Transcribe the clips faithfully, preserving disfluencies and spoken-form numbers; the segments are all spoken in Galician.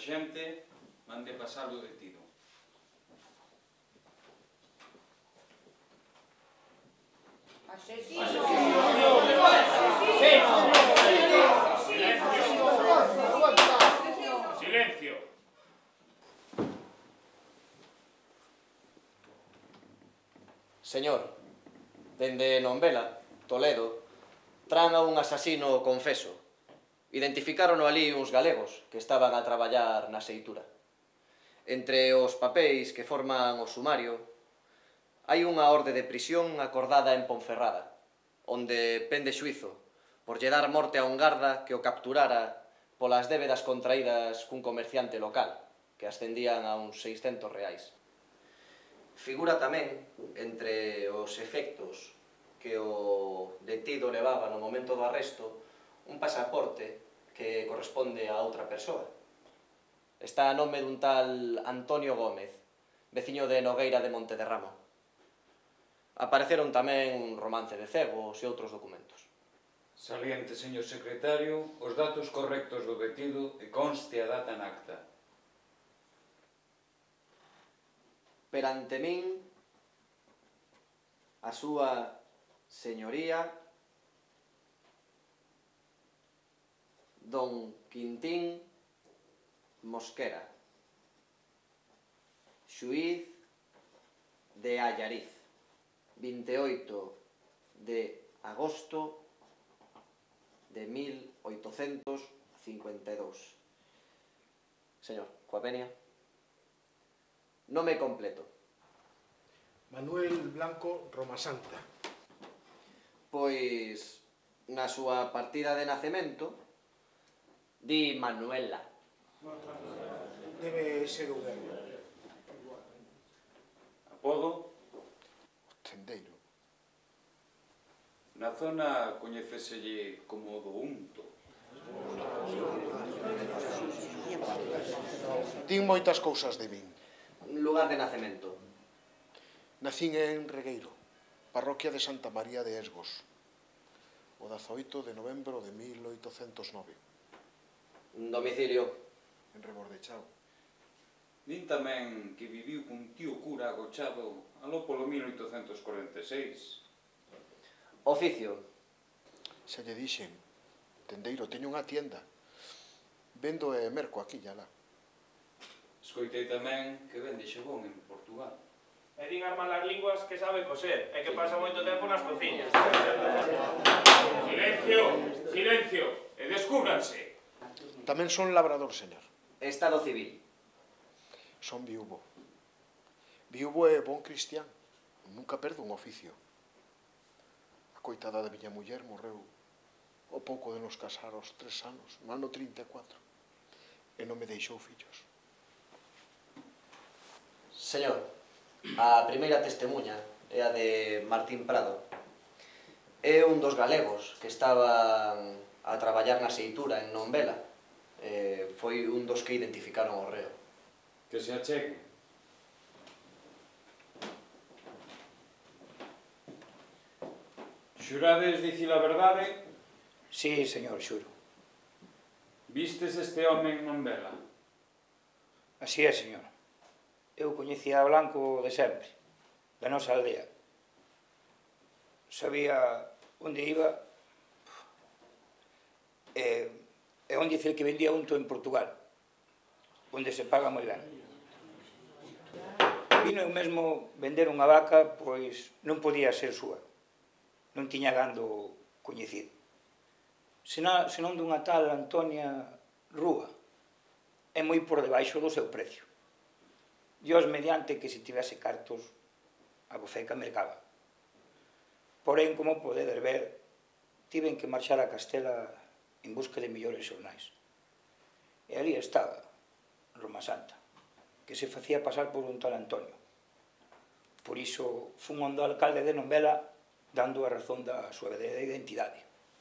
sarxente, mande pasar o detido. ¡Asesino! ¡Silencio! Señor, dende Nombela, Toledo, tran a un asasino confeso. Identificárono ali uns galegos que estaban a traballar na seitura. Entre os papéis que forman o sumario, hai unha orde de prisión acordada en Ponferrada, onde pende xuízo por lle dar morte a un garda que o capturara polas débedas contraídas cun comerciante local, que ascendían a uns seiscentos reais. Figura tamén, entre os efectos que o detido levaba no momento do arresto, un pasaporte que corresponde a outra persoa. Está a nome dun tal Antonio Gómez, veciño de Nogueira de Montederramo. Apareceron tamén un romance de cegos e outros documentos. Saliente, señor secretario, os datos correctos do detido e conste a data en acta. Perante min, a súa señoría, don Quintín Mosquera, xuíz de Allariz, vinte e oito de agosto de mil oitocentos cincuenta e dous. Señor, coa venia. Nome completo. Manuel Blanco Romasanta. Pois, na súa partida de nacemento, di Manuela. Debe ser un erro. Apodo? Tendeiro. Na zona coñecéselle como do Unto. Din moitas cousas de min. Lugar de nacemento. Nacín en Regueiro, parroquia de Santa María de Esgos, o dezaoito de novembro de mil oitocentos nove. Domicilio. En Rebordechao. Din tamén que viviu cun tío cura agochado aló polo mil oitocentos corenta e seis. Oficio. Se lle dixen, tendeiro, teño unha tienda. Vendo e merco aquí e alá. Escoitei tamén que vende xabón en Portugal. E din as malas linguas que sabe coser e que pasa moito tempo nas cociñas. Silencio, silencio, e descúbranse. Tamén son labrador, señor. Estado civil. Son viúvo. Viúvo e bon cristián. Nunca perdo un oficio. A coitada da miña muller morreu o pouco de nos casar aos tres anos, no ano trinta e catro. E non me deixou fillos. Señor, a primeira testemunha é a de Martín Prado. É un dos galegos que estaban a traballar na seitura en Nombela. Eh, foi un dos que identificaron o reo. Que se achegue. Xurades dicir a verdade? Sí, señor, xuro. Vistes este home en Nombela? Así é, señor. Eu coñecía a Blanco de sempre, da nosa aldea. Sabía onde iba e, e onde dice que vendía unto en Portugal, onde se paga moi ben. Vino eu mesmo vender unha vaca, pois non podía ser súa. Non tiña gando coñecido. Senón, senón dunha tal Antonia Rúa, é moi por debaixo do seu precio. Dios mediante que se tivese cartos, a boceca mercaba. Porén, como podedes ver, tiven que marchar a Castela en busca de millores xornais. E ali estaba, Romasanta, que se facía pasar por un tal Antonio. Por iso, fun onde o alcalde de Nombela dando a razón da súa verdadeira identidade.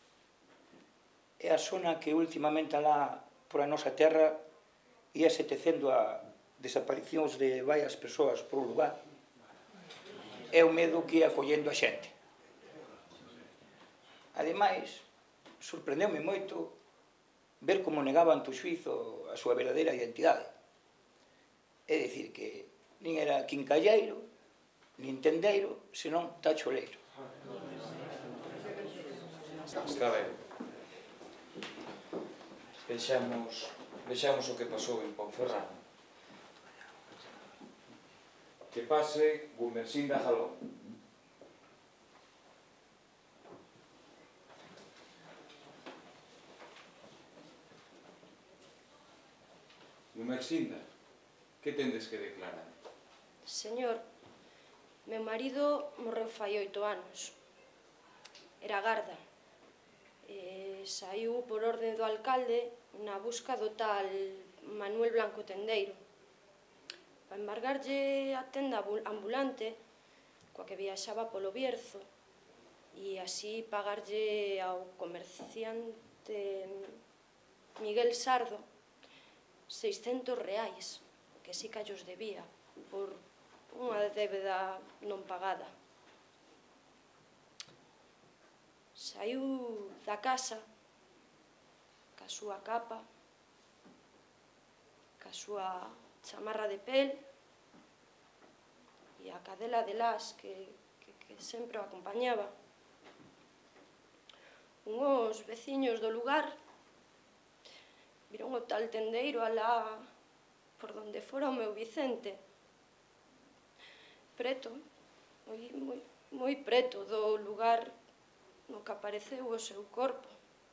É a zona que últimamente alá por a nosa terra ia se tecendo a desaparicións de varias persoas por un lugar. É o medo que ia collendo a xente. Ademais, sorprendeume moito ver como negaban tu xuizo a súa verdadeira identidade. É dicir que nin era quincalleiro, nin tendeiro, senón tacholeiro. Está ben. Vexamos, vexamos o que pasou en Ponferrada. Que pase Gumersinda Jalón. Gumersinda, que tendes que declarar? Señor, meu marido morreu fai oito anos. Era garda. E saiu por orde do alcalde na busca do tal Manuel Blanco Tendeiro para embargarlle a tenda ambulante coa que viaxaba polo Bierzo e así pagarlle ao comerciante Miguel Sardo seiscentos reais, que si callos debía por unha débeda non pagada. Saiu da casa ca súa capa, ca súa chamarra de pel e a cadela de las que, que, que sempre o acompañaba. Unhos veciños do lugar viron o tal tendeiro alá por donde fora o meu Vicente, preto, moi, moi, moi preto do lugar no que apareceu o seu corpo.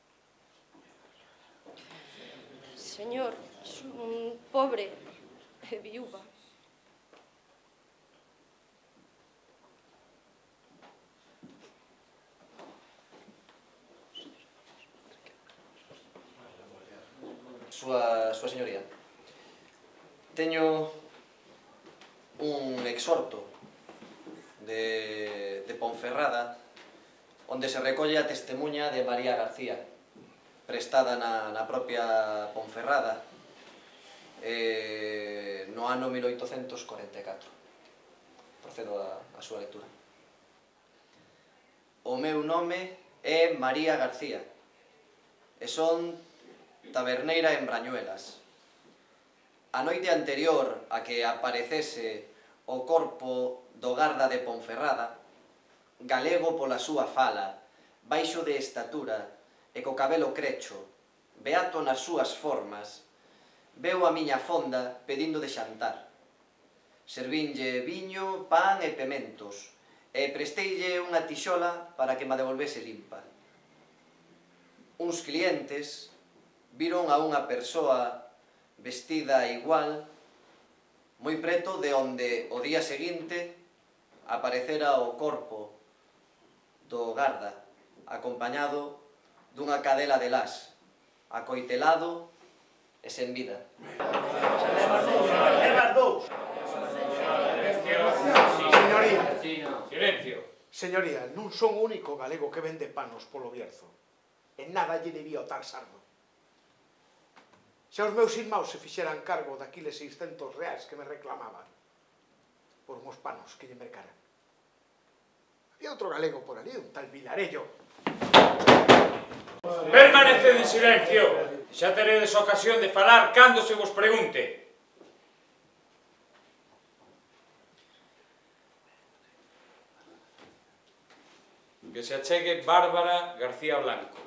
Señor, son pobre e viúva. Súa, súa señoría, teño un exhorto de, de Ponferrada onde se recolle a testemunha de María García, prestada na, na propia Ponferrada eh, no ano mil oitocentos corenta e catro. Procedo a, a súa lectura. O meu nome é María García e son taberneira en Brañuelas. A noite anterior a que aparecese o corpo do garda de Ponferrada, galego pola súa fala, baixo de estatura e co cabelo crecho, beato nas súas formas, veu a miña fonda pedindo de xantar. Servinlle viño, pan e pementos, e presteille unha tixola para que ma devolvese limpa. Uns clientes viron a unha persoa vestida igual, moi preto de onde o día seguinte aparecera o corpo do garda, acompañado dunha cadela de las, acoitelado e sen vida. Señoría, Silencio. señoría, non son o único galego que vende panos polo Bierzo. En nada lle debía o tal Sardo. Se os meus irmãos se fixeran cargo daquiles seiscentos reais que me reclamaban por uns panos que lle mercaran. Había outro galego por ali, un tal Vilarello. Permaneced en silencio. Xa teredes ocasión de falar cando se vos pregunte. Que se achegue Bárbara García Blanco.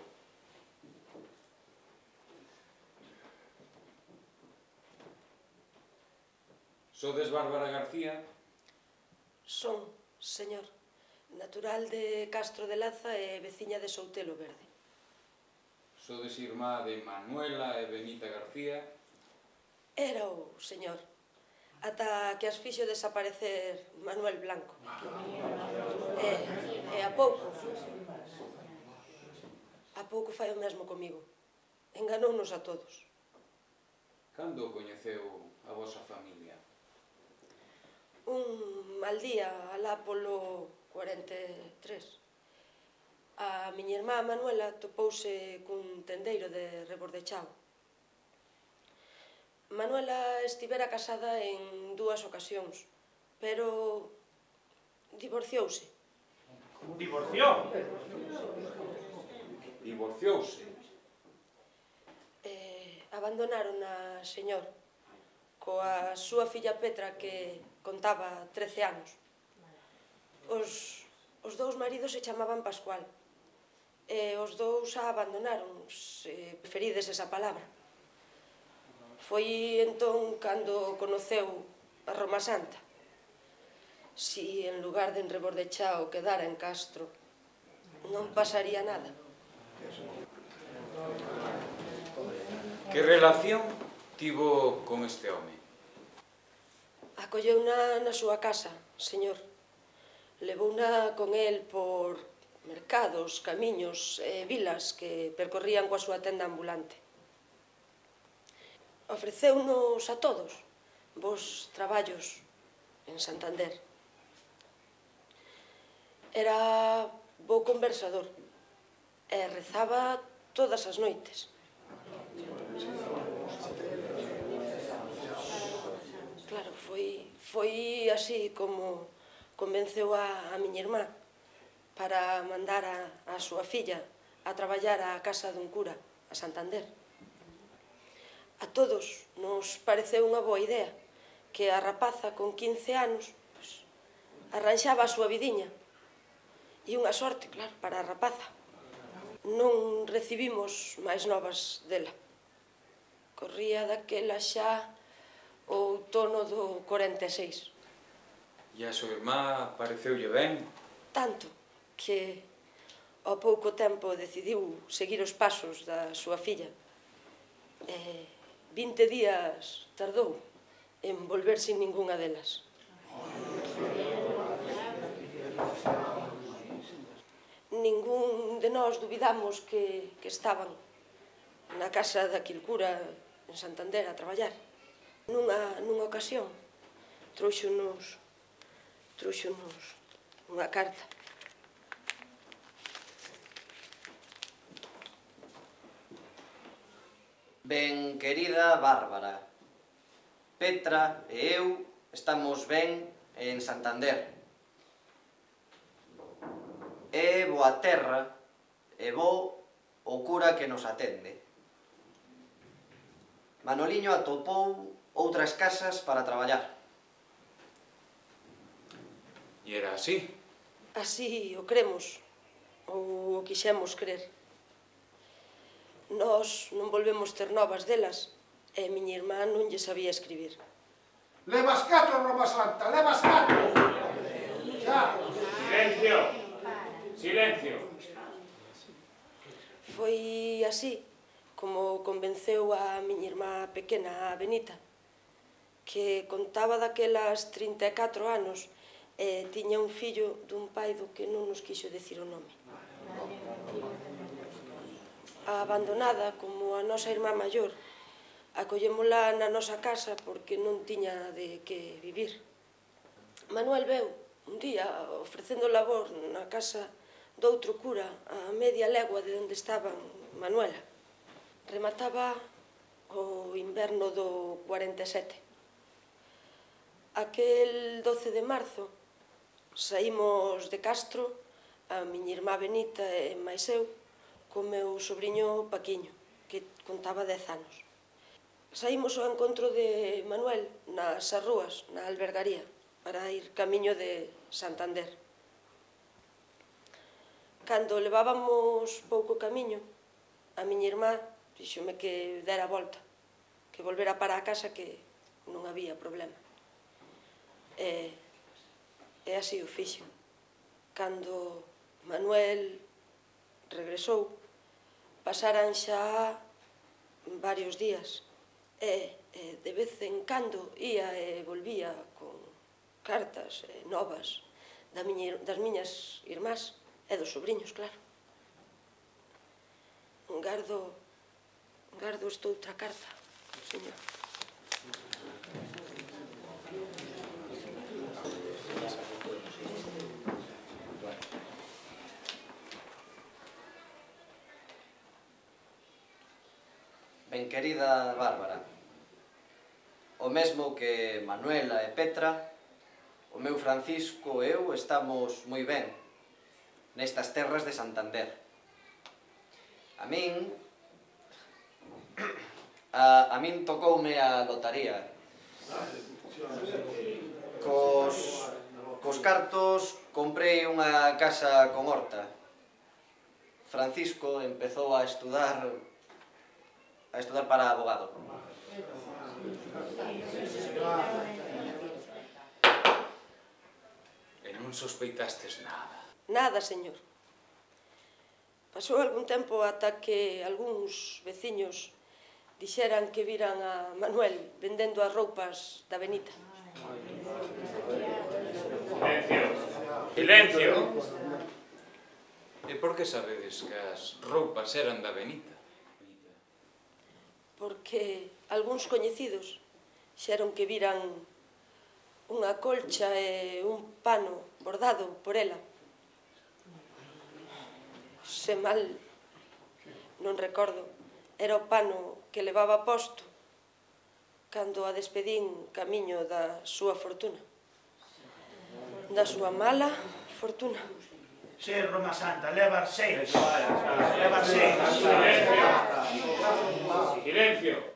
Sodes Bárbara García? Son, señor, natural de Castro de Laza e veciña de Soutelo Verde. Sodes irmá de Manuela e Benita García? Era o señor, ata que as fixo desaparecer Manuel Blanco. E, e a pouco, a pouco fai o mesmo comigo. Enganounos a todos. Cando coñeceu a vosa familia? Un mal día, alá polo cuarenta e tres. A miña irmá Manuela topouse cun tendeiro de Rebordechao. Manuela estivera casada en dúas ocasións, pero divorciouse. Divorció? Divorciouse? E Abandonaron a señor coa súa filla Petra que contaba trece anos. Os, os dous maridos se chamaban Pascual e os dous a abandonaron, se preferides esa palabra. Foi entón cando conoceu a Roma Santa. Si en lugar de en Rebordechao quedara en Castro, non pasaría nada. Que relación tivo con este home? Acolleuna na súa casa, señor. Levouna con el por mercados, camiños e vilas que percorrían coa súa tenda ambulante. Ofreceunos a todos vos traballos en Santander. Era bo conversador e rezaba todas as noites. Claro, foi, foi así como convenceu a, a miña irmá para mandar a, a súa filla a traballar á casa dun cura, a Santander. A todos nos pareceu unha boa idea que a rapaza con quince anos pues, arranxaba a súa vidiña. E unha sorte, claro, para a rapaza. Non recibimos máis novas dela. Corría daquela xa o outono do corenta e seis. E a súa irmá pareceulle ben? Tanto que ao pouco tempo decidiu seguir os pasos da súa filla. E vinte días tardou en volver sin ningunha delas. Ningún de nós dubidamos que, que estaban na casa daquil cura en Santander a traballar. Nunha, nunha ocasión trouxonos, trouxonos unha carta. Ben, querida Bárbara, Petra e eu estamos ben en Santander. É boa terra e bo o cura que nos atende. Manoliño atopou outras casas para traballar. E era así? Así o cremos, ou o quixemos crer. Nós non volvemos ter novas delas, e miña irmá non lle sabía escribir. Levas catro, Roma Santa, levas catro! Xa! Silencio! Silencio! Foi así como convenceu a miña irmá pequena, a Benita, que contaba daquelas trinta e catro anos e tiña un fillo dun pai do que non nos quixo decir o nome. A abandonada, como a nosa irmá maior, acollémola na nosa casa porque non tiña de que vivir. Manuel veu un día ofrecendo labor na casa doutro cura a media legua de onde estaba Manuela. Remataba o inverno do cuarenta e sete. Aquel doce de marzo saímos de Castro, a miña irmá Benita e máis eu, co meu sobrinho Paquiño, que contaba dez anos. Saímos ao encontro de Manuel nas arrúas, na albergaría, para ir camiño de Santander. Cando levábamos pouco camiño, a miña irmá díxome que dera a volta, que volvera para a casa, que non había problema. E, e así o fixo. Cando Manuel regresou, pasaran xa varios días, e, e de vez en cando ia e volvía con cartas e novas da miña, das miñas irmás e dos sobrinhos, claro. Gardo, gardo esta outra carta, señor. Ben, querida Bárbara, o mesmo que Manuela e Petra, o meu Francisco e eu estamos moi ben nestas terras de Santander. A min A, a min tocoume a lotaría. Cos, cos cartos comprei unha casa con horta. Francisco empezou a estudar a estudar para abogado. E non sospeitastes nada. Nada, señor. Pasou algún tempo ata que algúns veciños dixeran que viran a Manuel vendendo as roupas da Benita. Silencio. Silencio. E por que sabedes que as roupas eran da Benita? Porque algúns coñecidos xeron que viran unha colcha e un pano bordado por ela. Se mal non recordo, era o pano que levaba posto cando a despedín camiño da súa fortuna. Da súa mala fortuna. Sí, Roma Santa, leva seis. Leva seis. Silencio. Silencio.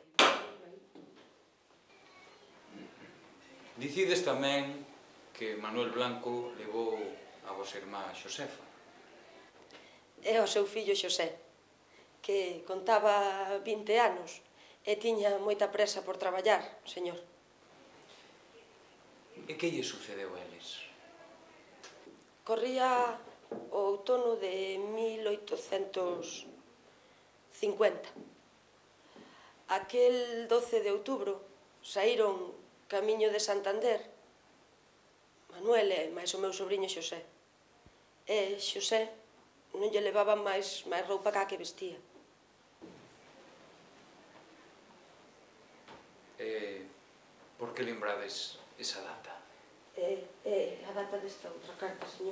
Dicides tamén que Manuel Blanco levou a vosa irmá Xosefa. É o seu fillo Xosé, que contaba vinte anos e tiña moita presa por traballar, señor. E que lle sucedeu a eles? Corría o outono de mil oitocentos cincuenta. Aquel doce de outubro saíron camiño de Santander Manuel e máis o meu sobrinho Xosé. E Xosé non lle levaba máis, máis roupa cá que vestía. E por que lembrades esa data? É, é a data desta outra carta, señor.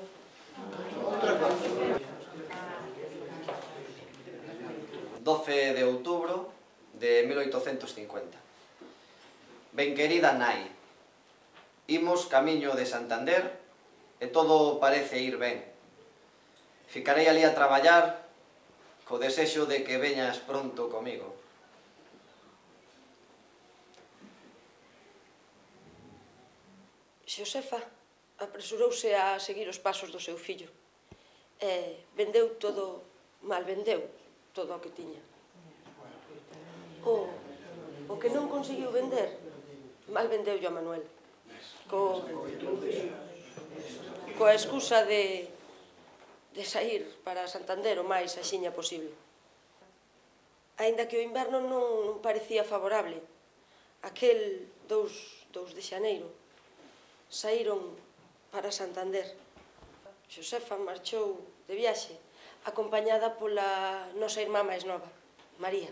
doce de outubro de mil oitocentos cincuenta. Ben querida nai, imos camiño de Santander e todo parece ir ben. Ficarei ali a traballar co desexo de que veñas pronto comigo. Xosefa apresurouse a seguir os pasos do seu fillo e vendeu todo, mal vendeu todo o que tiña. O, o que non conseguiu vender, mal vendeu a Manuel. Co, coa excusa de, de sair para Santander o máis axiña posible. Aínda que o inverno non, non parecía favorable, aquel dous de xaneiro saíron para Santander. Xosefa marchou de viaxe acompañada pola nosa irmá máis nova, María.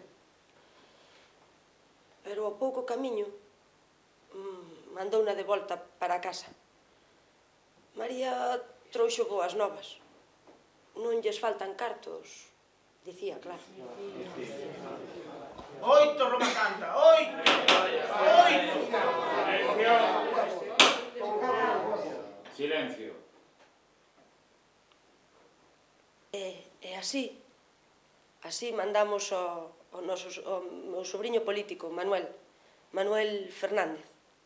Pero ao pouco camiño mandouna de volta para casa. María trouxo boas novas. Non lles faltan cartos, dicía, claro. Oito, Roma Santa, oito! Oito! Silencio. Silencio. E, e así, así mandamos ao, ao, noso, ao meu sobrinho político, Manuel, Manuel Fernández,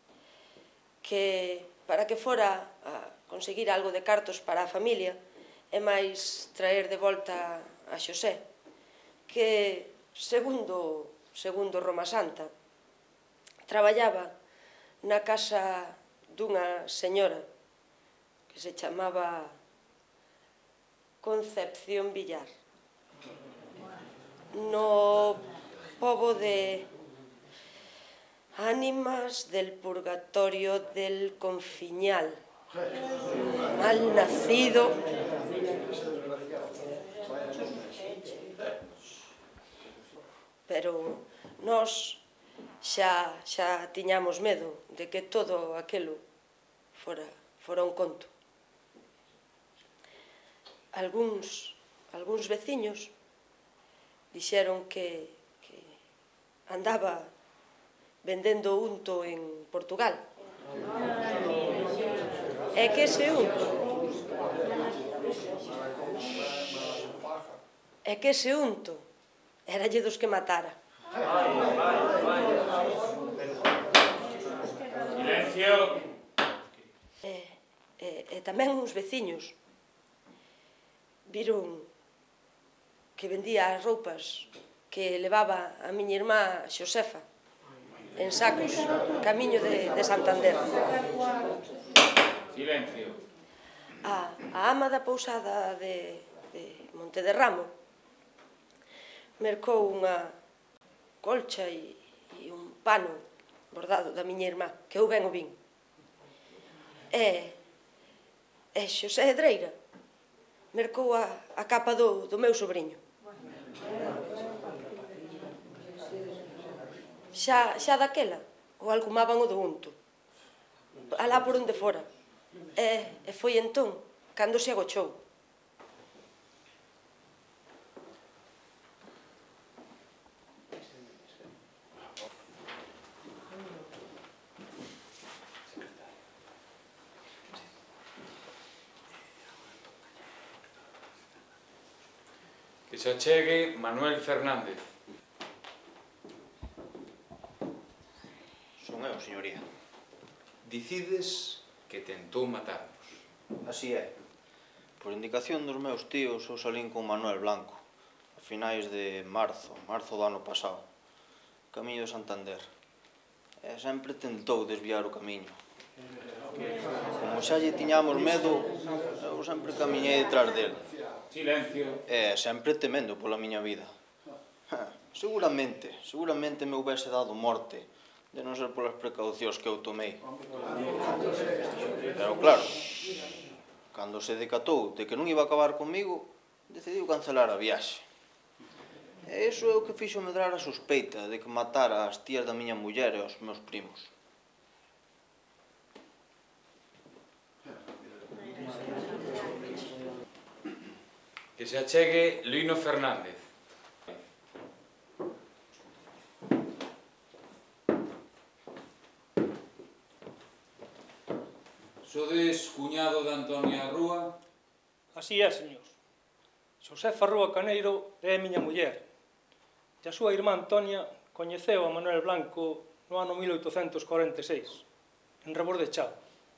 que para que fora a conseguir algo de cartos para a familia e máis traer de volta a Xosé, que, segundo, segundo Roma Santa, traballaba na casa dunha señora que se chamaba Concepción Villar, no pobo de Ánimas del Purgatorio del Confiñal. Mal nacido. Pero nós xa, xa tiñamos medo de que todo aquelo fora, fora un conto. Algúns, algúns veciños dixeron que, que andaba vendendo unto en Portugal. E que ese unto e que ese unto eralle dos que matara. Silencio. E, e, e tamén uns veciños viron que vendía as roupas que levaba a miña irmá Xosefa en sacos, camiño de, de Santander. Silencio. A, a ama da pousada de, de Monte de Ramo mercou unha colcha e, e un pano bordado da miña irmá, que eu ben o vin. E, e Xosé Hedreira mercou a, a capa do, do meu sobrinho. Xa, xa daquela, o alcumaban o do unto, alá por onde fora. E, e foi entón, cando se agochou. Que se achegue Manuel Fernández. Son eu, señoría. Dicides que tentou matarnos. Así é. Por indicación dos meus tíos, eu salín con Manuel Blanco a finais de marzo, marzo do ano pasado, camiño de Santander. E sempre tentou desviar o camiño. Como xa lle tiñamos medo, eu sempre camiñei detrás dele. Silencio. E sempre temendo pola miña vida. Seguramente, seguramente me houbese dado morte, de non ser polas precaucións que eu tomei. Pero claro, cando se decatou de que non iba a acabar comigo, decidiu cancelar a viaxe. E iso é o que fixo medrar a sospeita de que matara as tías da miña muller e os meus primos. Que se achegue Lino Fernández. Sodes cuñado de Antonia Rúa? Así é, señor. Xosefa Rúa Caneiro é a miña muller. E a súa irmá Antonia coñeceu a Manuel Blanco no ano mil oitocentos corenta e seis, en Rebordechado.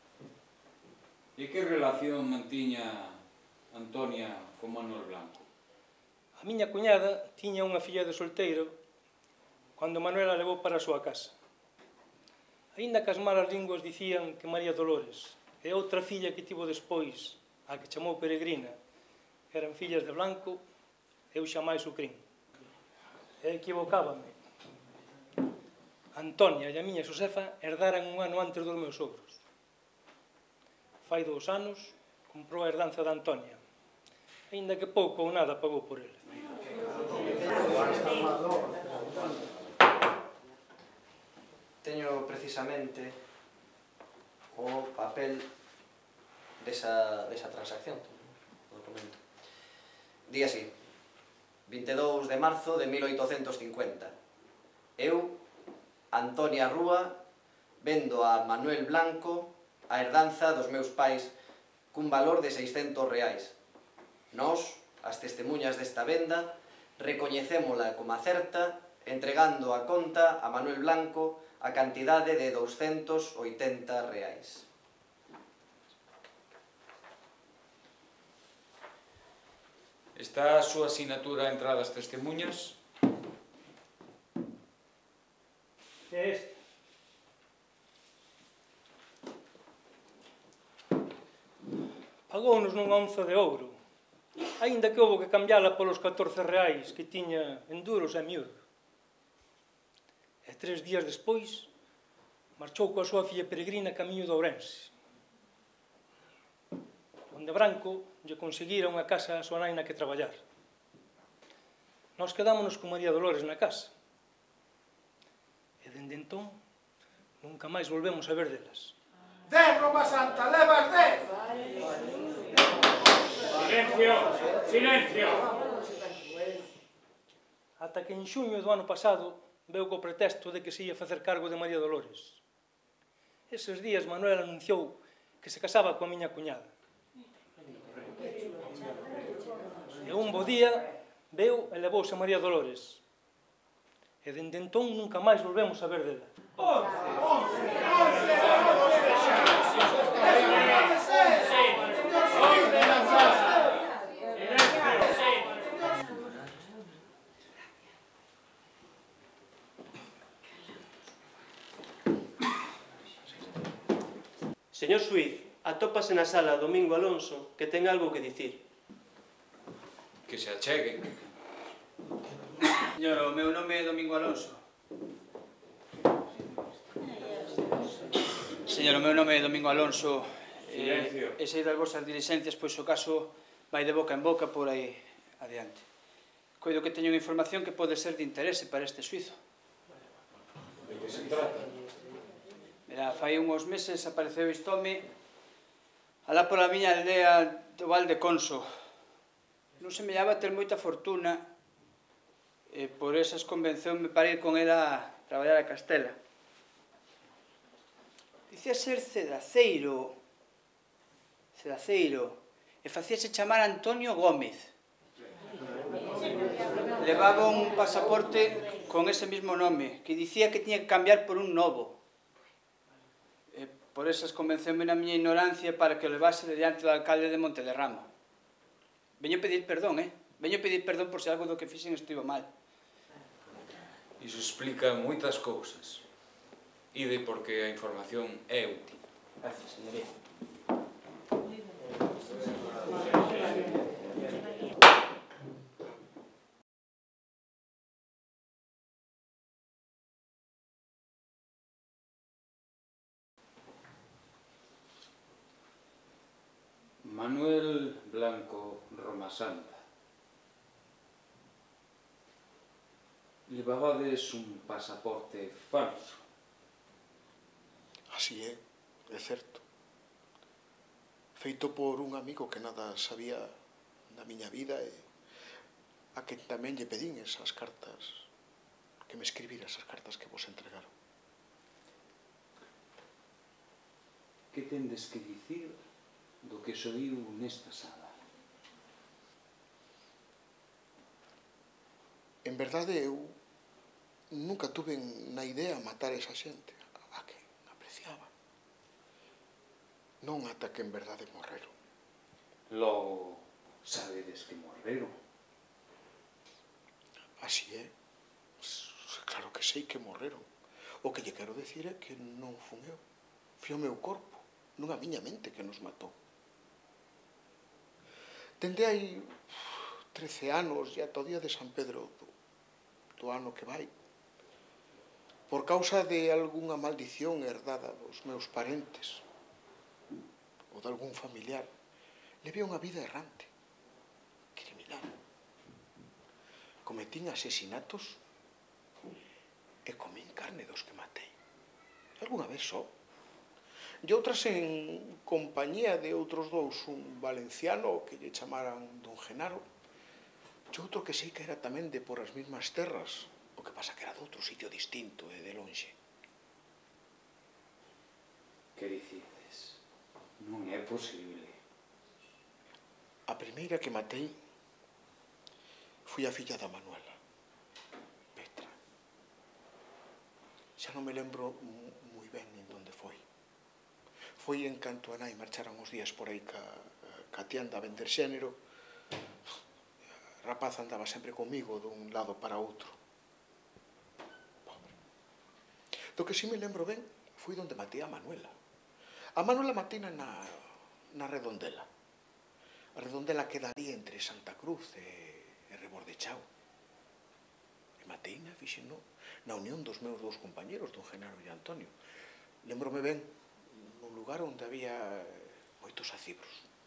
E que relación mantiña Antonia con Manuel Blanco? A miña cuñada tiña unha filla de solteiro cando Manuel a levou para a súa casa. Aínda que as malas linguas dicían que María Dolores e outra filla que tivo despois, a que chamou Peregrina, eran fillas de Blanco, eu xamais o crin. E equivocábame. Antonia e a miña Xosefa herdaran un ano antes dos meus sogros. Fai dous anos comprou a herdanza da Antonia, aínda que pouco ou nada pagou por ele. Teño precisamente o papel desa, desa transacción, o documento. Dí así, vinte e dous de marzo de mil oitocentos cincuenta. Eu, Antonia Rúa, vendo a Manuel Blanco a herdanza dos meus pais cun valor de seiscentos reais. Nós, as testemunhas desta venda, recoñecémola como certa, entregando a conta a Manuel Blanco a cantidade de douscentos oitenta reais. Está a súa sinatura a entrada das testemunhas? Que é este? Pagounos nunha onza de ouro, aínda que houve que cambiala polos catorce reais que tiña en duros e miúdo. E tres días despois marchou coa súa filla Peregrina camiño de Ourense, onde Branco lle conseguira unha casa a súa nai na que traballar. Nós quedámonos con María Dolores na casa, e dende entón nunca máis volvemos a ver delas. Dez, Roma Santa, levas dez! Silencio, silencio. Ata que en xuño do ano pasado veu co pretexto de que se ia facer cargo de María Dolores. Eses días Manuel anunciou que se casaba coa miña cuñada. E un bo día veu e levouse a María Dolores. e dende entón nunca máis volvemos a ver dela. Señor xuíz, atópase na sala Domingo Alonso, que ten algo que dicir. Que se achegue. Señor, o meu nome é Domingo Alonso. Señor, o meu nome é Domingo Alonso. Silencio. E sei das vosas diligencias, pois o caso vai de boca en boca por aí adiante. Coido que teño unha información que pode ser de interese para este suizo. De que se trata? Mira, fai uns meses apareceu este home alá pola miña aldea do Val de Conso. Non semellaba ter moita fortuna e por esas convenciónme para ir con ela a traballar a Castela. Dicía ser cedaceiro, cedaceiro, e facíase chamar Antonio Gómez. Levaba un pasaporte con ese mismo nome, que dicía que tiña que cambiar por un novo. E por esas convenciónme na miña ignorancia para que o levase diante do alcalde de Montederramo. Veño pedir perdón, eh? Veño pedir perdón por se algo do que fixen estivo mal. Iso explica moitas cousas. E de porque a información é útil. Gracias, señoría. Manuel Blanco Romasanta. Levabades un pasaporte falso. Así é, é certo. Feito por un amigo que nada sabía da miña vida e a que tamén lle pedín esas cartas, que me escribira esas cartas que vos entregaron. Que tendes que dicir do que soiu nesta sala? En verdade, eu nunca tuve na idea matar esa xente, a que apreciaba. Non ata que en verdade morreron. Logo, sabedes que morreron? Así é. Claro que sei que morreron. O que lle quero decir é que non fun eu. Foi o meu corpo, non a miña mente que nos matou. Dende hai trece anos e ata o día de San Pedro do, do ano que vai, por causa de algunha maldición herdada dos meus parentes ou de algún familiar, levei unha vida errante, criminal. Cometín asesinatos e comín carne dos que matei. Alguna vez só. E outras en compañía de outros dous, un valenciano que lle chamaran Don Genaro, e outro que sei que era tamén de por as mesmas terras, o que pasa que era de outro sitio distinto e de lonxe. Que dicides? Non é posible. A primeira que matei foi a filla da Manuela, Petra. Xa non me lembro moi ben nin onde foi. Foi en canto a nai marcharan uns días por aí ca, ca tienda a vender xénero. A rapaz andaba sempre comigo dun lado para outro. Pobre. Do que si me lembro ben foi onde matei a Manuela. A Manuela matei na, na Redondela. A Redondela quedaría entre Santa Cruz e, e Rebordechao. E matei na fixeno na unión dos meus dous compañeros, Don Genaro e Antonio. Lembrome ben nun lugar onde había moitos acibros.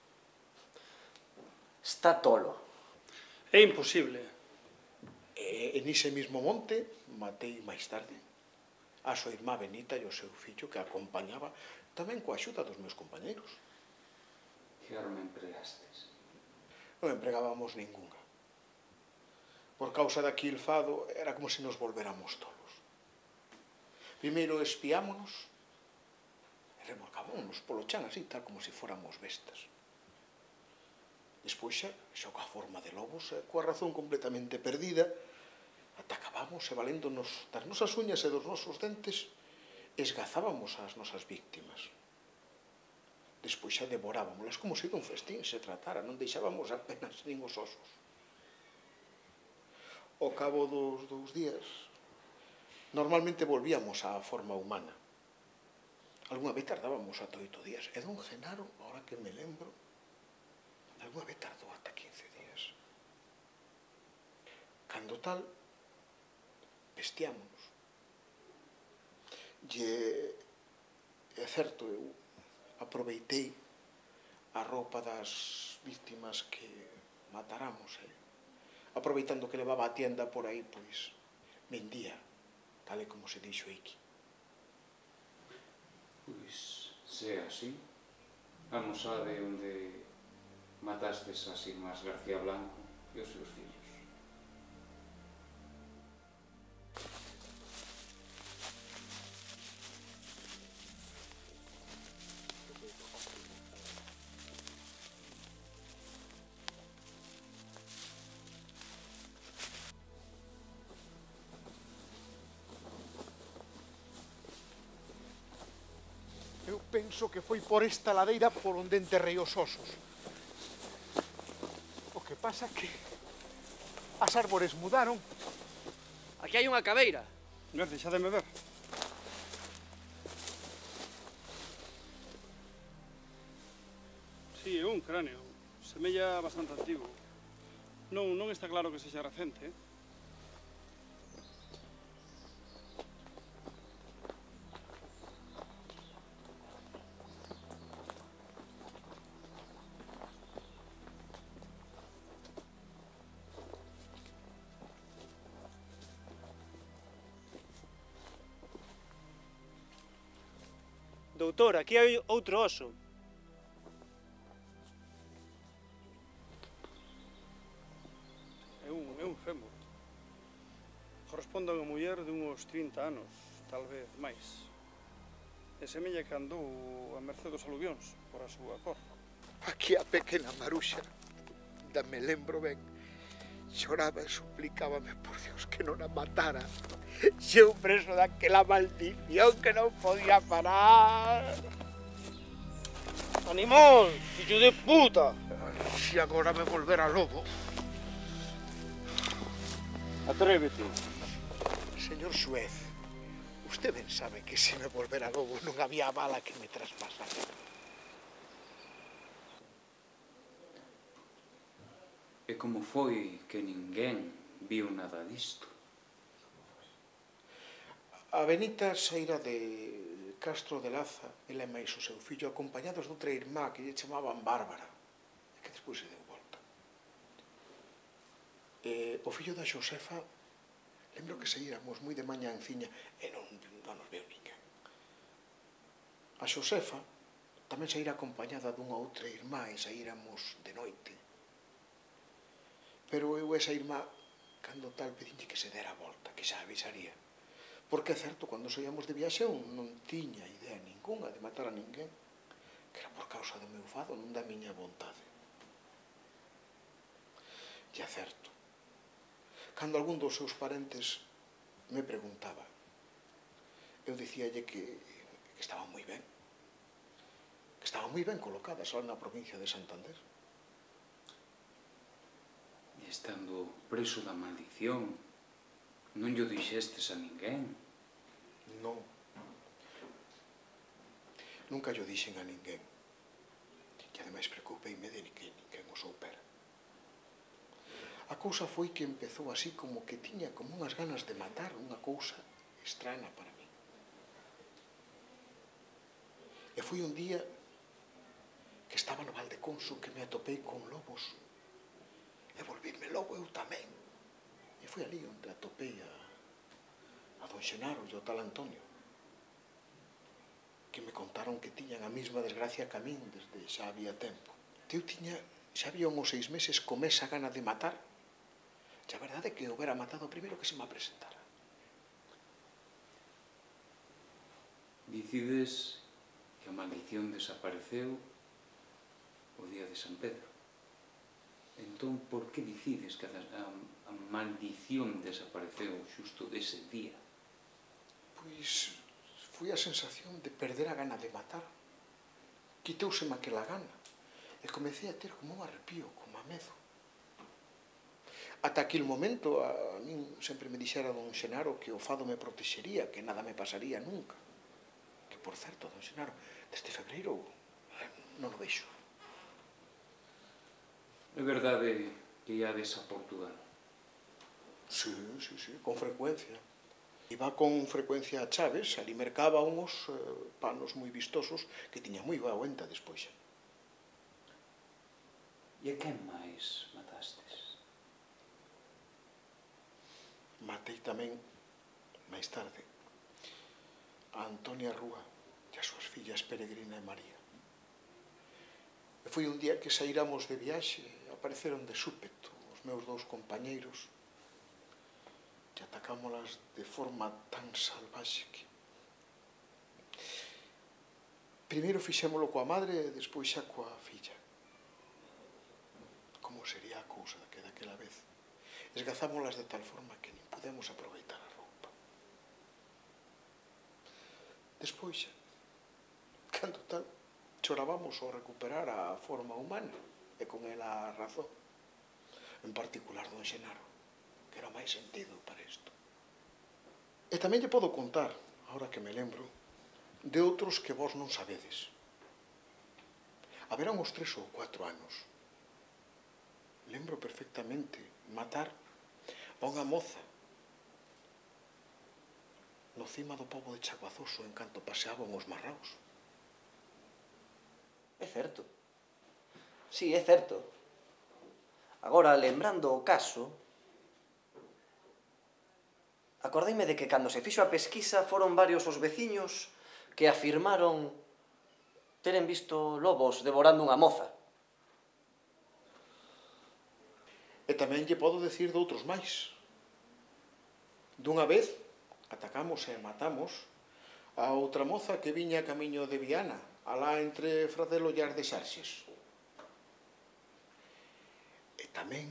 Está tolo. É imposible. E en ese mismo monte matei máis tarde a súa irmá Benita e o seu fillo que a acompañaba tamén coa axuda dos meus compañeros. Que arma empregastes? Non empregábamos ningunha. Por causa daquil fado era como se nos volvéramos tolos. Primeiro espiámonos e remolcámonos polo chan así, tal como se fóramos bestas. Despois xa, xa coa forma de lobos, coa razón completamente perdida, ata acabamos e valéndonos das nosas uñas e dos nosos dentes, esgazábamos as nosas víctimas. Despois xa devorábamolas como se dun festín se tratara, non deixábamos apenas nin os osos. Ao cabo dos dous días, normalmente volvíamos á forma humana. Algúna vez tardábamos ata oito días, e don Genaro, ahora que me lembro, algúna vez tardou ata quince días. Cando tal, vestiámonos. E é certo, eu aproveitei a roupa das víctimas que mataramos, e aproveitando que levaba a tienda por aí, pois, vendía, tal e como se dixo aquí. Pois, se é así, amosade onde matastes as irmás García Blanco e os seus fillos. Eu penso que foi por esta ladeira por onde enterrei os osos. O que pasa que as árbores mudaron. Aquí hai unha cabeira. Non, deixademe ver. Sí, é un cráneo. Semella bastante antigo. Non, non está claro que sexa recente, eh? Doutor, aquí hai outro oso. É un, é un fémur. Corresponde a unha muller de uns trinta anos, tal vez máis. E semella que andou a merced dos aluvións por a súa cor. Aquí a pequena Maruxa, da me lembro ben, choraba e suplicábame por Dios que non a matara. Xeu preso daquela maldición que non podía parar. Animón, fillo de puta! Si agora me volvera lobo. Atrévete. Señor xuez, usted ben sabe que se me volvera lobo non había bala que me traspasara. E como foi que ninguén viu nada disto? A Benita saíra de Castro de Laza, ela e máis o seu fillo, acompañados doutra irmá que lle chamaban Bárbara, e que despois se deu volta. E o fillo da Xosefa, lembro que saíramos moi de maña enciña e non, non nos veu ninguén. A Xosefa tamén saíra acompañada dunha outra irmá e saíramos de noite. Pero eu esa irmá, cando tal, pedinlle que se dera a volta, que xa avisaría. Porque é certo, cando saíamos de viaxe eu non tiña idea ninguna de matar a ninguén, que era por causa do meu fado, non da miña vontade. E é certo, cando algún dos seus parentes me preguntaba, eu dicíalle que, que estaba moi ben, que estaba moi ben colocada só na provincia de Santander. E estando preso da maldición, non llo dixestes a ninguén? Non. Nunca llo dixen a ninguén. E ademais preocupeime de que ninguén o soupera. A cousa foi que empezou así como que tiña como unhas ganas de matar, unha cousa estrana para mí. E foi un día que estaba no Valdeconso que me atopei con lobos. E volvíme logo eu tamén. E foi ali onde atopei a, a don Xenaro e o tal Antonio, que me contaron que tiñan a mesma desgracia que a min desde xa había tempo. Eu tiña, xa había uns seis meses con esa gana de matar, e a verdade é que o hubiera matado primeiro que se me apresentara. Dicides que a maldición desapareceu o día de San Pedro. Entón, por que dicides que a, a, a maldición desapareceu xusto dese día? Pois foi a sensación de perder a gana de matar. Quitouseme aquela gana e comecei a ter como un arrepío, como a medo. Ata aquel momento a, a min sempre me dixera don Xenaro que o fado me protexería, que nada me pasaría nunca. Que, por certo, don Xenaro, desde febreiro non o vexo. É verdade que iades a Portugal? Sí, sí, sí, con frecuencia. Iba con frecuencia a Chaves, ali mercaba uns eh, panos moi vistosos que tiña moi boa venta despois. E a quen máis matastes? Matei tamén, máis tarde, a Antonia Rúa e as súas fillas Peregrina e María. E foi un día que saíramos de viaxe e apareceron de súpeto os meus dous compañeiros e atacámolas de forma tan salvaxe que... Primeiro fixémolo coa madre e despois xa coa filla. Como sería a cousa que daquela vez? Esgazámolas de tal forma que nin podemos aproveitar a roupa. Despois, cando tal, chorábamos ao recuperar a forma humana e con ela a razón. En particular don Xenaro, que era o máis sentido para isto. E tamén lle podo contar, agora que me lembro, de outros que vos non sabedes. Haberá uns tres ou cuatro anos. Lembro perfectamente matar a unha moza no cima do pobo de Chaguazoso en canto paseaban os marraos. É certo. Sí, é certo. Agora, lembrando o caso, acordeime de que cando se fixo a pesquisa foron varios os veciños que afirmaron teren visto lobos devorando unha moza. E tamén lle podo decir de outros máis. Dunha vez, atacamos e matamos a outra moza que viña a camiño de Viana, alá entre Fradelo e As de Xarxes. E tamén,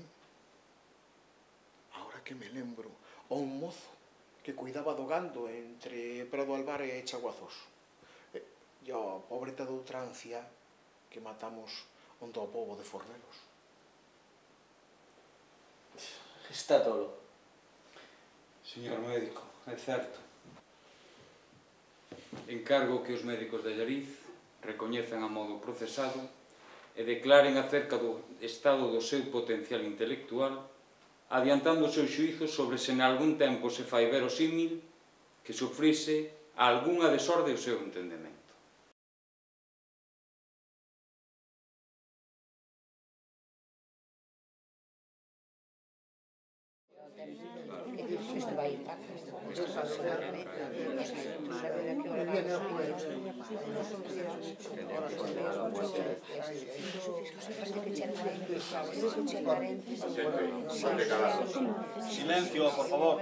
agora que me lembro, a un mozo que cuidaba do gando entre Prado Albar e Chaguazoso. E a pobreta de outra anciá que matamos onde ao pobo de Fornelos. Está tolo. Señor médico, é certo. Encargo que os médicos de Allariz recoñezan a modo procesado e declaren acerca do estado do seu potencial intelectual, adiantando o seu xuízo sobre se en algún tempo se fai verosímil que sufrise algunha desorde o seu entendemento. Este vai ir para Silencio, por favor.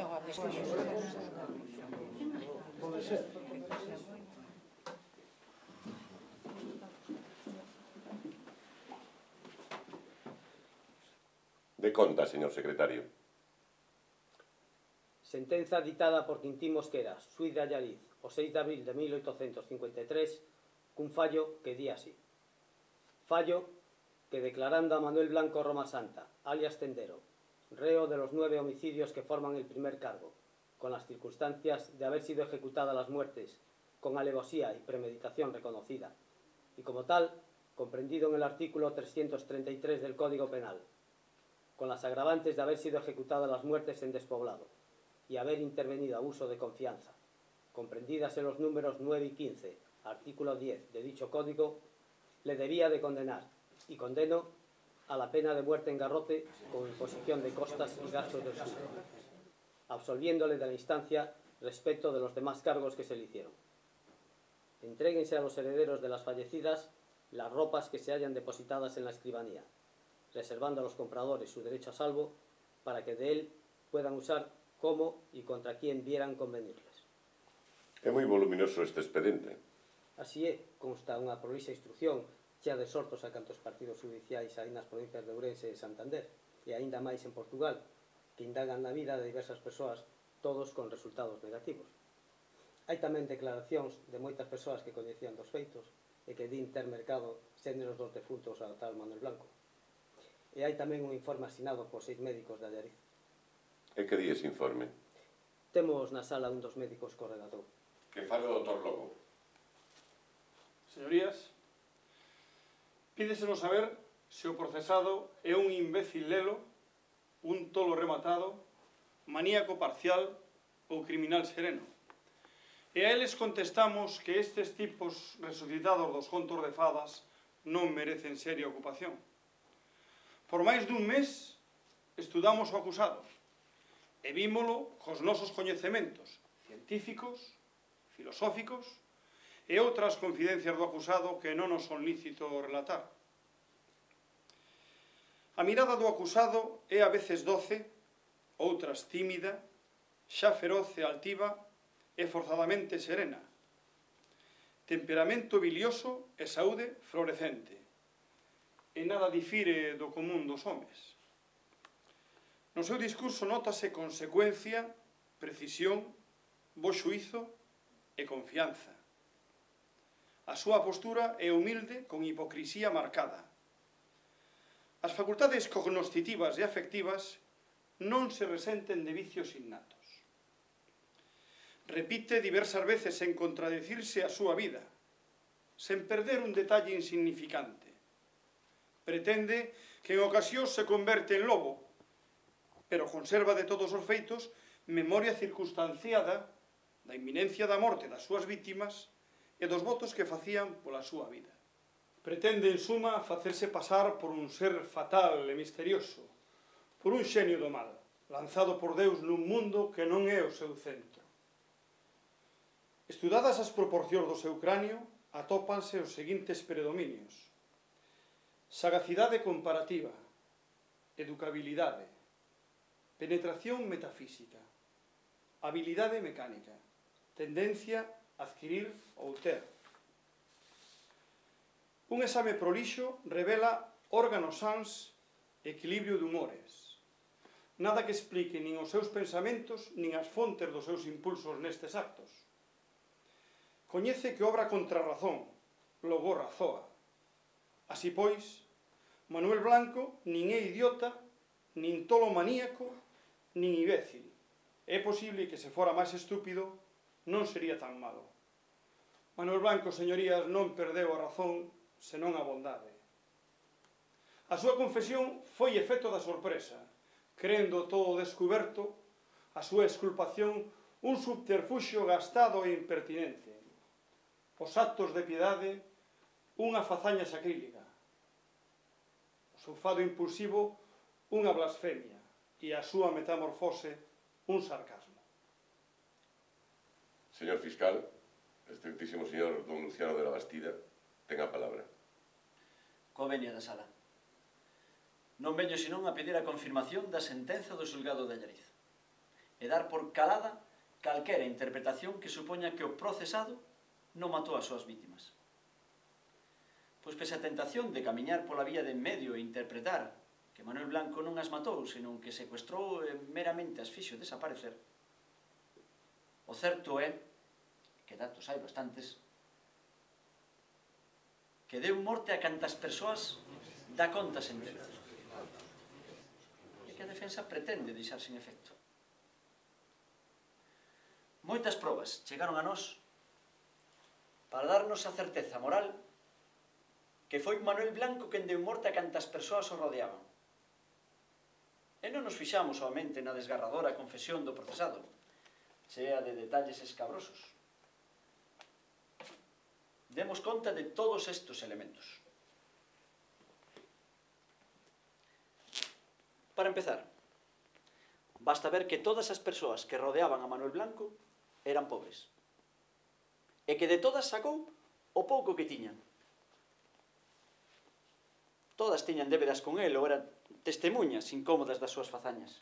De conta, señor secretario. Sentenza ditada por Quintín Mosquera, xuíz de Allariz, o seis de abril de mil oitocentos cincuenta e tres, cun fallo que di así. Fallo que, declarando a Manuel Blanco Roma Santa, alias Tendero, reo de los nueve homicidios que forman el primer cargo, con las circunstancias de haber sido ejecutadas las muertes con alevosía y premeditación reconocida, y como tal, comprendido en el artículo trescientos treinta y tres del Código Penal, con las agravantes de haber sido ejecutadas las muertes en despoblado, y haber intervenido a uso de confianza, comprendidas en los números nueve y quince, artículo diez de dicho código, le debía de condenar, y condeno, a la pena de muerte en garrote con imposición de costas y gastos del suyo, absolviéndole de la instancia respecto de los demás cargos que se le hicieron. Entréguense a los herederos de las fallecidas las ropas que se hayan depositadas en la escribanía, reservando a los compradores su derecho a salvo para que de él puedan usar como y contra quien vieran convenirles. É moi voluminoso este expediente. Así é, consta unha prolixa instrucción xa de sortos a cantos partidos judiciais hai nas provincias de Ourense e Santander, e aínda máis en Portugal, que indagan na vida de diversas persoas, todos con resultados negativos. Hai tamén declaracións de moitas persoas que coñecían dos feitos e que din ter mercado xéneros dos defuntos ao tal Manuel Blanco. E hai tamén un informe asinado por seis médicos de Allariz. E que di ese informe? Temos na sala un dos médicos co relator. Que fale o doutor Lobo. Señorías, pídeselo saber se o procesado é un imbécil lelo, un tolo rematado, maníaco parcial ou criminal sereno. E a eles contestamos que estes tipos resucitados dos contos de fadas non merecen seria ocupación. Por máis dun mes estudamos o acusado e vímolo cos nosos coñecementos científicos, filosóficos e outras confidencias do acusado que non nos son lícito relatar. A mirada do acusado é a veces doce, outras tímida, xa feroz e altiva e forzadamente serena. Temperamento bilioso e saúde florecente. E nada difire do común dos homes. No seu discurso nótase consecuencia, precisión, bo xuízo e confianza. A súa postura é humilde con hipocrisía marcada. As facultades cognoscitivas e afectivas non se resenten de vicios innatos. Repite diversas veces en contradecirse a súa vida, sen perder un detalle insignificante. Pretende que en ocasións se converte en lobo, pero conserva de todos os feitos memoria circunstanciada da inminencia da morte das súas vítimas e dos votos que facían pola súa vida. Pretende, en suma, facerse pasar por un ser fatal e misterioso, por un xenio do mal, lanzado por Deus nun mundo que non é o seu centro. Estudadas as proporcións do seu cráneo, atópanse os seguintes predominios: sagacidade comparativa, educabilidade, penetración metafísica, habilidade mecánica, tendencia a adquirir ou ter. Un exame prolixo revela órganos sans e equilibrio de humores. Nada que explique nin os seus pensamentos nin as fontes dos seus impulsos nestes actos. Coñece que obra contra razón, logo razoa. Así pois, Manuel Blanco nin é idiota, nin tolo maníaco, nin imbécil. É posible que se fora máis estúpido non sería tan malo. Manuel Blanco, señorías, non perdeu a razón, senón a bondade. A súa confesión foi efecto da sorpresa, creendo todo descuberto, a súa exculpación un subterfuxio gastado e impertinente, os actos de piedade unha fazaña sacrílega, o seu fado impulsivo unha blasfemia e a súa metamorfose un sarcasmo. Señor fiscal, excelentísimo señor don Luciano de la Bastida, ten a palabra. Convenia da sala. Non veño senón a pedir a confirmación da sentenza do xulgado de Allariz e dar por calada calquera interpretación que supoña que o procesado non matou as súas vítimas. Pois pese a tentación de camiñar pola vía de en medio e interpretar que Manuel Blanco non as matou, senón que secuestrou e meramente as fixo desaparecer, o certo é, que datos hai bastantes, que deu morte a cantas persoas dá conta sentenza, e que a defensa pretende deixar sin efecto. Moitas probas chegaron a nós para darnos a certeza moral que foi Manuel Blanco quen deu morte a cantas persoas o rodeaban. E non nos fixamos soamente na desgarradora confesión do procesado, chea de detalles escabrosos. Demos conta de todos estes elementos. Para empezar, basta ver que todas as persoas que rodeaban a Manuel Blanco eran pobres, e que de todas sacou o pouco que tiñan. Todas tiñan débedas con el ou eran testemunhas incómodas das súas fazañas.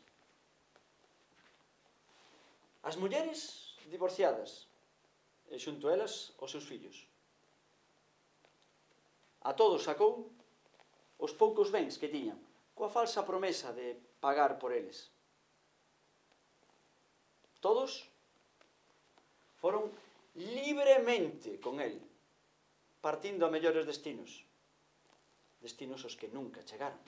As mulleres divorciadas, e xunto a elas os seus fillos. A todos sacou os poucos bens que tiñan, coa falsa promesa de pagar por eles. Todos foron libremente con el, partindo a mellores destinos, destinos aos que nunca chegaron.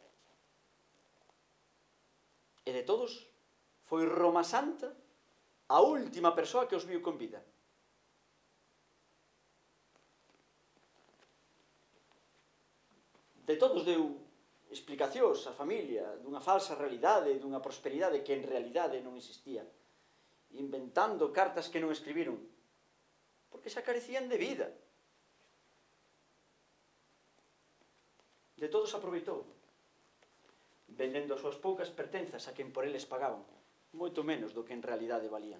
E de todos, foi Roma Santa a última persoa que os viu con vida. De todos deu explicacións a familia dunha falsa realidade, dunha prosperidade que en realidade non existía, inventando cartas que non escribiron, porque se carecían de vida. De todos aproveitou, vendendo as súas poucas pertenzas a quen por eles pagaban, moito menos do que en realidade valían.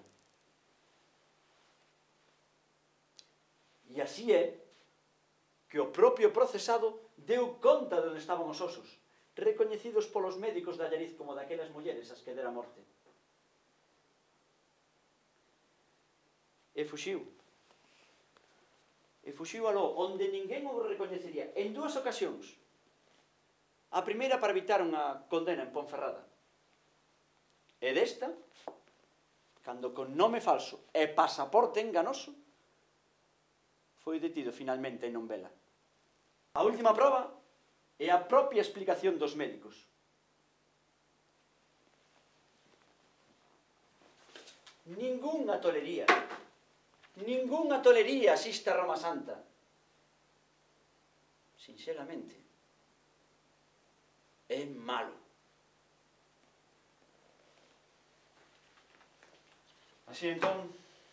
E así é que o propio procesado deu conta de onde estaban os osos, recoñecidos polos médicos de Allariz como daquelas mulleres as que dera morte. E fuxiu. E fuxiu aló, onde ninguén o recoñecería, en dúas ocasións. A primeira para evitar unha condena en Ponferrada. E desta, cando con nome falso e pasaporte enganoso, foi detido finalmente en Nombela. A última proba é a propia explicación dos médicos. Ningunha tolería, ningunha tolería asiste a Roma Santa. Sinceramente, é malo. Así entón,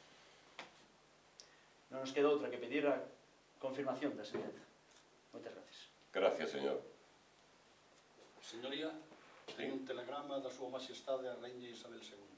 non nos queda outra que pedir a confirmación da sentenza. Moitas gracias. Gracias, señor. Señoría, ten un telegrama da súa Majestade a Raíña Isabel segunda.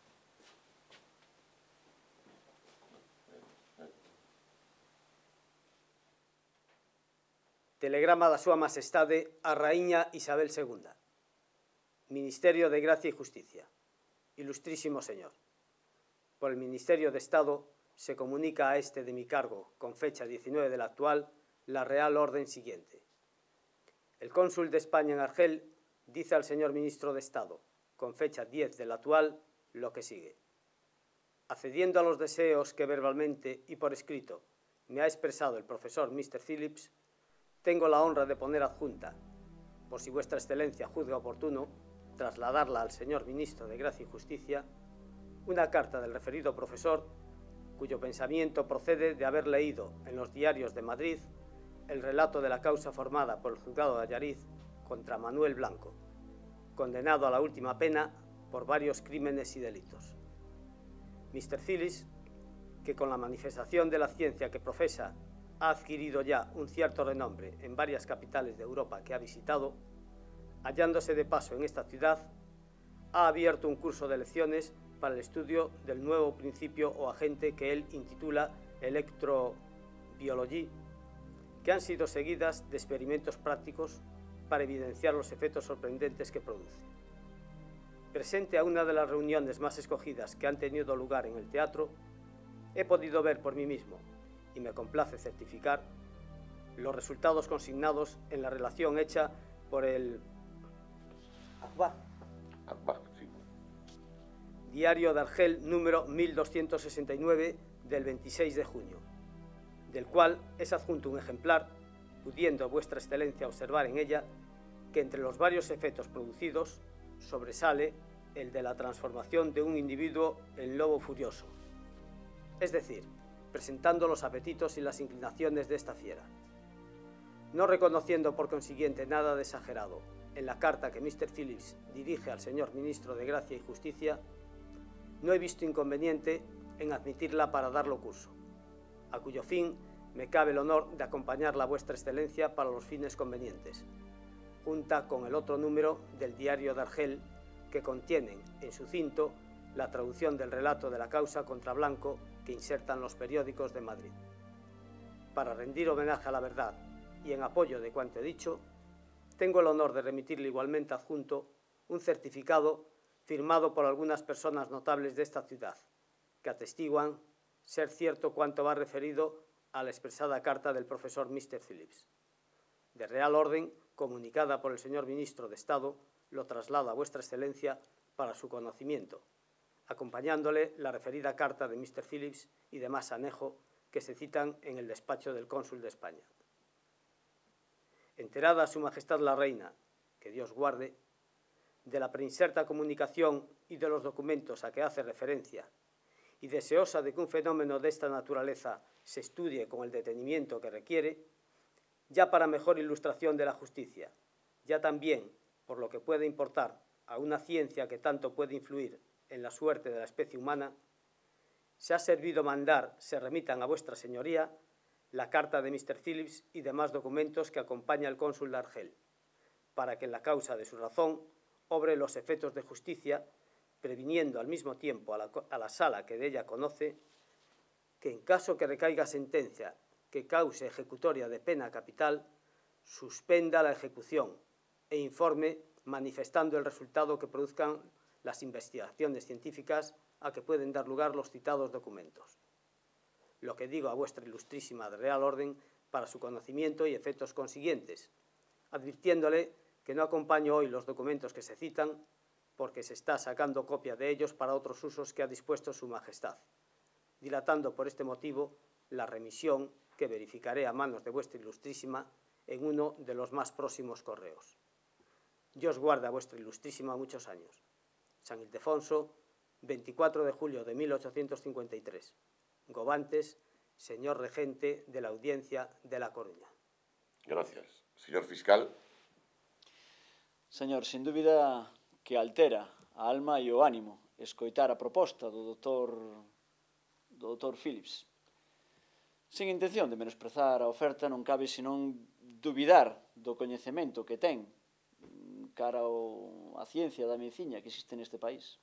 Telegrama da súa Majestade a Raíña Isabel segunda. Ministerio de Gracia e Justicia. Ilustrísimo señor, por el Ministerio de Estado se comunica a este de mi cargo, con fecha diecinueve del actual, la Real Orden siguiente. El cónsul de España en Argel dice al señor Ministro de Estado, con fecha diez del actual, lo que sigue. Accediendo a los deseos que verbalmente y por escrito me ha expresado el profesor mister Phillips, tengo la honra de poner adjunta, por si vuestra excelencia juzga oportuno, trasladarla al señor Ministro de Gracia y Justicia, una carta del referido profesor, cuyo pensamiento procede de haber leído en los diarios de Madrid el relato de la causa formada por el juzgado de Allariz contra Manuel Blanco, condenado a la última pena por varios crímenes y delitos. mister Phillips, que con la manifestación de la ciencia que profesa ha adquirido ya un cierto renombre en varias capitales de Europa que ha visitado, hallándose de paso en esta ciudad, ha abierto un curso de lecciones para el estudio del nuevo principio o agente que él intitula electrobiology, que han sido seguidas de experimentos prácticos para evidenciar los efectos sorprendentes que produce. Presente a una de las reuniones más escogidas que han tenido lugar en el teatro, he podido ver por mí mismo, y me complace certificar, los resultados consignados en la relación hecha por el Akbar, Akbar, sí. Diario de Argel número mil doscientos sesenta y nueve del veintiséis de junio, del cual es adjunto un ejemplar, pudiendo vuestra excelencia observar en ella que entre los varios efectos producidos sobresale el de la transformación de un individuo en lobo furioso, es decir, presentando los apetitos y las inclinaciones de esta fiera. No reconociendo por consiguiente nada de exagerado en la carta que mister Phillips dirige al señor Ministro de Gracia y Justicia, no he visto inconveniente en admitirla para darlo curso, a cuyo fin me cabe el honor de acompañarla a vuestra excelencia para los fines convenientes, junta con el otro número del Diario de Argel, que contienen en su cinto la traducción del relato de la causa contra Blanco que insertan los periódicos de Madrid. Para rendir homenaje a la verdad y en apoyo de cuanto he dicho, tengo el honor de remitirle igualmente adjunto un certificado firmado por algunas personas notables de esta ciudad, que atestiguan ser cierto cuanto va referido a la expresada carta del profesor mister Phillips. de real orden, comunicada por el señor Ministro de Estado, lo traslada a vuestra excelencia para su conocimiento, acompañándole la referida carta de mister Phillips y demás anejo que se citan en el despacho del cónsul de España. Enterada Su Majestad la Reina, que Dios guarde, de la preinserta comunicación y de los documentos a que hace referencia, y deseosa de que un fenómeno de esta naturaleza se estudie con el detenimiento que requiere, ya para mejor ilustración de la justicia, ya también por lo que puede importar a una ciencia que tanto puede influir en la suerte de la especie humana, se ha servido mandar se remitan a vuestra señoría la carta de mister Phillips y demás documentos que acompaña el cónsul de Argel, para que en la causa de su razón obre los efectos de justicia, previniendo al mismo tiempo a la, a la sala que de ella conoce que en caso que recaiga sentencia que cause ejecutoria de pena capital, suspenda la ejecución e informe manifestando el resultado que produzcan las investigaciones científicas a que pueden dar lugar los citados documentos. Lo que digo a vuestra ilustrísima de real orden para su conocimiento y efectos consiguientes, advirtiéndole que no acompaño hoy los documentos que se citan porque se está sacando copia de ellos para otros usos que ha dispuesto Su Majestad, dilatando por este motivo la remisión que verificaré a manos de vuestra ilustrísima en uno de los más próximos correos. Dios guarde a vuestra ilustrísima muchos años. San Ildefonso, veinticuatro de julio de mil ochocientos cincuenta y tres. Gobantes, señor regente de la Audiencia de La Coruña. Gracias. Señor fiscal. Señor, sin dúbida que altera a alma e o ánimo escoitar a proposta do doutor, do doutor Phillips. Sin intención de menosprezar a oferta, non cabe senón dubidar do coñecemento que ten cara ao, a ciencia da medicina que existe neste país.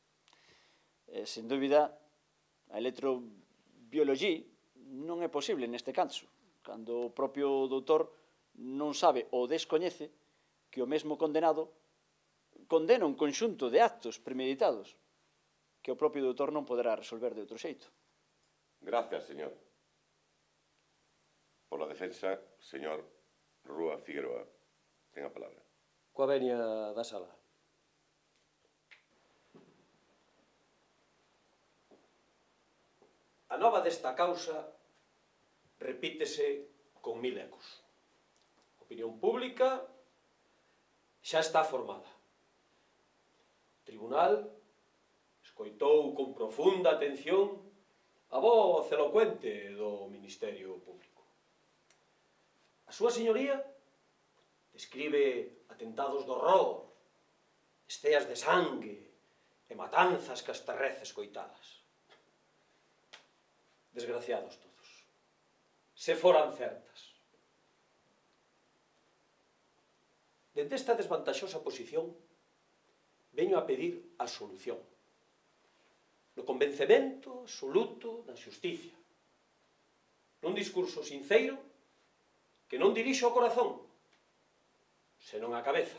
E, sin dúbida, a electrobioloxía non é posible neste caso, cando o propio doutor non sabe ou descoñece que o mesmo condenado condena un conxunto de actos premeditados que o propio doutor non poderá resolver de outro xeito. Gracias, señor. Por la defensa, señor Rúa Figueroa, ten a palabra. Coa venia da sala. A nova desta causa repítese con mil ecos. A opinión pública xa está formada. O tribunal escoitou con profunda atención a voz elocuente do Ministerio Público. A súa señoría describe atentados de horror, esceas de sangue e matanzas que hasta reces coitadas. Desgraciados todos. Se foran certas. Dende esta desvantaxosa posición, veño a pedir a solución. No convencemento absoluto da xusticia. Nun discurso sinceiro que non dirixo o corazón, senón a cabeza.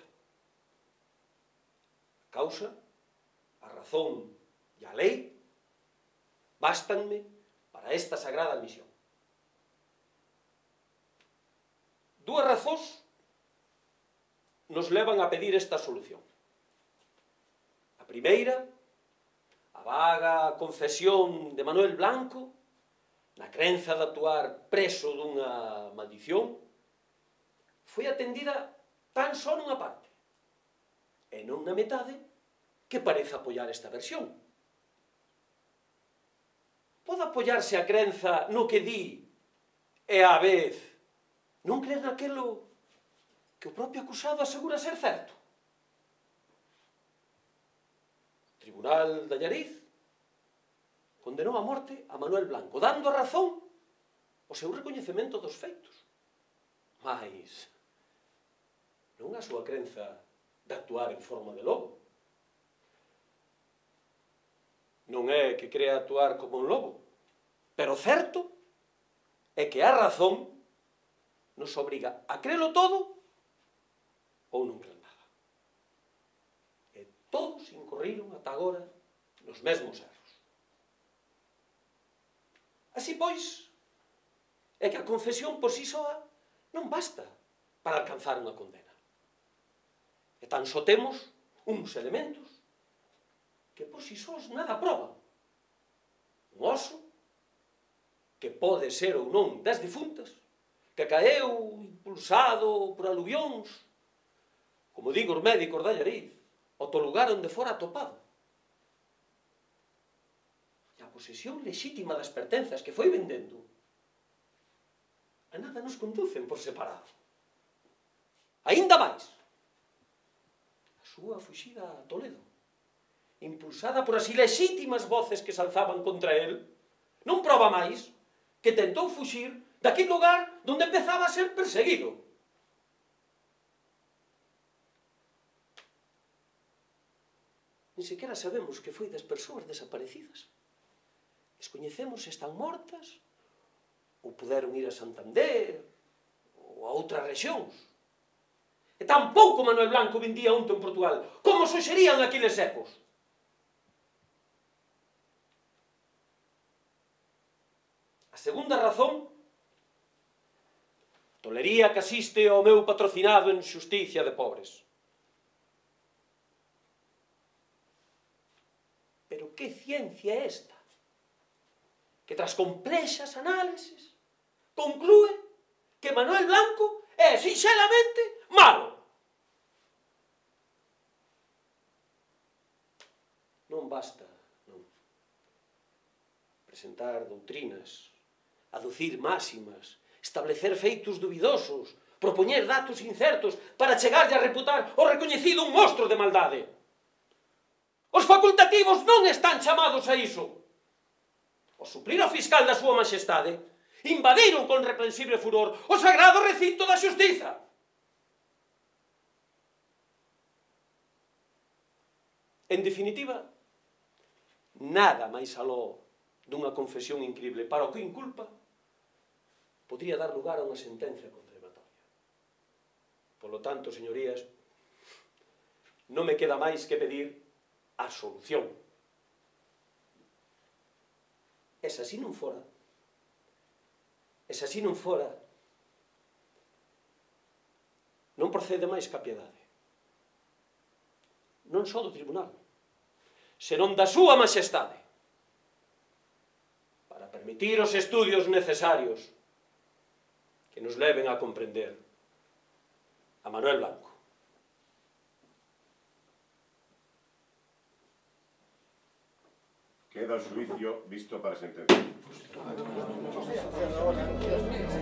A causa, a razón e a lei bástanme para esta sagrada misión. Dúas razóns nos levan a pedir esta solución. A primeira, a vaga confesión de Manuel Blanco, na crenza de actuar preso dunha maldición, foi atendida tan só nunha parte, e non na metade que parece apoiar esta versión. Pode apoiarse a crenza no que di e á vez non crer naquelo que o propio acusado asegura ser certo. O Tribunal de Allariz condenou a morte a Manuel Blanco, dando a razón o seu recoñecemento dos feitos. Mais non a súa crenza de actuar en forma de lobo. Non é que crea actuar como un lobo, pero certo é que a razón nos obriga a crelo todo ou non crer nada. E todos incorriron ata agora nos mesmos erros. Así pois, é que a confesión por si soa non basta para alcanzar unha condena. E tan só temos uns elementos que por si sós nada proban. Un oso, que pode ser ou non das difuntas, que caeu impulsado por aluvións, como digo os médicos de Allariz, ao lugar onde fora atopado. E a posesión lexítima das pertenzas que foi vendendo, a nada nos conducen por separado. Aínda máis, a súa fuxida a Toledo, impulsada por as ilexítimas voces que se alzaban contra el, non proba máis que tentou fuxir daquele lugar donde empezaba a ser perseguido. Ni sequera sabemos que foi das persoas desaparecidas. Descoñecemos se están mortas ou puderon ir a Santander ou a outras rexións. E tampouco Manuel Blanco vendía onte en Portugal, como suxerían aquiles ecos. A segunda razón, tolería que asiste ao meu patrocinado en xusticia de pobres. Pero que ciencia é esta? Que tras complexas análisis conclúe que Manuel Blanco é sinxelamente malo. Non basta, non, presentar doutrinas, aducir máximas, establecer feitos dubidosos, propoñer datos incertos para chegarlle a reputar o recoñecido un monstro de maldade. Os facultativos non están chamados a iso. O suplir ao fiscal da súa majestade, invadiron con reprensible furor o sagrado recinto da xustiza. En definitiva, nada máis aló dunha confesión incrible para o que inculpa podría dar lugar a unha sentencia condenatoria. Polo tanto, señorías, non me queda máis que pedir a solución. E se así non fora, e se así non fora, non procede máis que a piedade. Non só do tribunal, senón da súa majestade, para permitir os estudios necesarios que nos leven a comprender a Manuel Blanco. Queda el juicio visto para sentencia.